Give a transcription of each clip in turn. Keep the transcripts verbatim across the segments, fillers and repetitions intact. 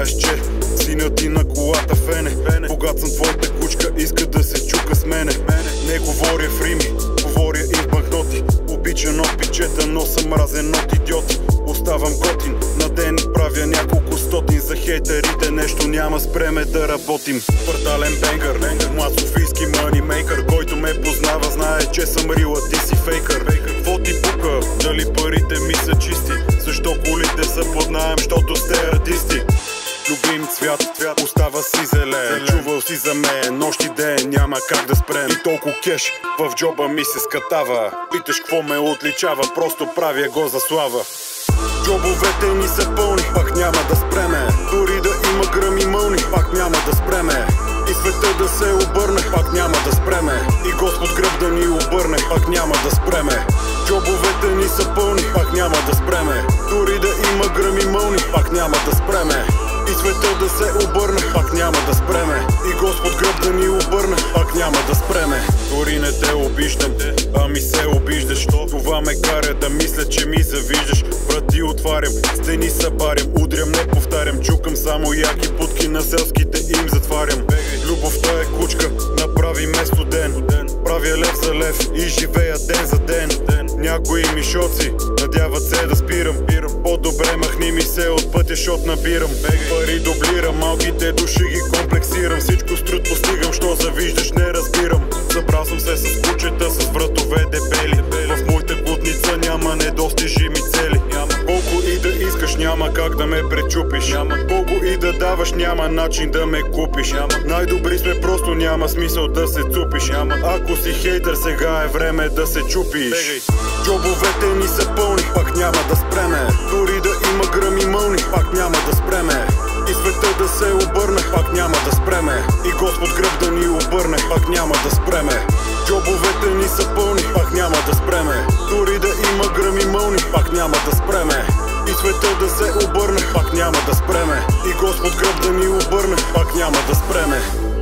знаеш, че синът ти на колата фене. Богат съм твоята кучка, иска да се чука с мене. Не говоря в рими, говоря и в банкноти. Обичан от пичета, но съм мразен от идиоти. Оставам готин, на ден правя няколко стотин. За хейтерите нещо няма, спреме да работим. Квартален бенгър, млад софийски манимейкър. Който ме познава знае, че съм рила, ти си фейкър. Какво ти пука, дали парите ми са чисти? Защо колите са под наем, щото сте артисти? Любим цвят, цвят, остава си зелен. Чувал си за мен, нощ и ден, няма как да спрем. И толкова кеш в джоба ми се скатава. Питаш какво ме отличава, просто правя го за слава. Джобовете ни са пълни, пак няма да спреме. Дори да има гръм и мълни, пак няма да спреме. И света да се обърне, пак няма да спреме. И Господ гръб да ни обърне, пак няма да спреме. Джобовете ни са пълни, пак няма да спреме. Дори да има гръм и мълни, пак няма да спреме. И света да се обърне, пак няма да спреме. И Господ гръб да ни обърне, пак няма да спреме. Дори не те обиждам, ами се обиждаш. Това ме кара да мисля, че ми завиждаш. Врати отварям, стени събарям, удрям, не повтарям. Чукам само яки путки, на селските им затварям. Любовта е кучка, направи ме студен. Правя лев за лев и живея ден за ден. Някои мишоци надяват се да спирам. По-добре махни ми се от пътя, шот набирам. Пари дублирам, малките души ги комплексирам. Всичко с труд постигам, що завиждаш не разбирам. Събрал съм се с кучета, с вратове дебели. В моята глутница няма недостижими цели. Колко и да искаш, няма как да ме пречупиш. Колко и да даваш, няма начин да ме купиш. Най-добри сме, просто няма смисъл да се цупиш. Ако си хейтър, сега е време да се чупиш. Джобовете ни са пълни, пак няма да спреме. Дори да има гръм и мълни, пак няма да спреме. И света да се обърне, пак няма да спреме. И Господ гръб да ни обърне, пак няма да спреме. Джобовете ни са пълни, пак няма да спреме. Дори да има гръм и мълни, пак няма да спреме. И света да се обърне, пак няма да спреме. И Господ гръб да ни обърне, пак няма да спреме.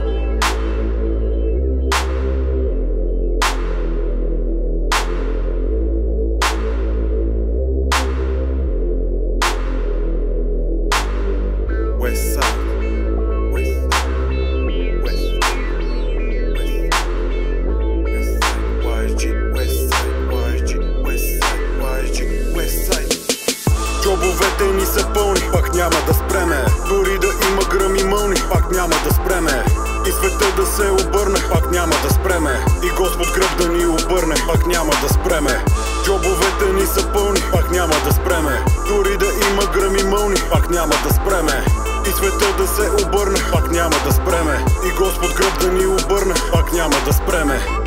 Джобовете ни са пълни, пак няма да спреме. Дори да има гръм и мълни, пак няма да спреме. И света да се обърне, пак няма да спреме. И Господ гръб да ни обърне, пак няма да спреме. Джобовете ни са пълни, пак няма да спреме. Дори да има гръм и мълни, пак няма да спреме. И света да се обърне, пак няма да спреме. И Господ гръб да ни обърне, пак няма да спреме.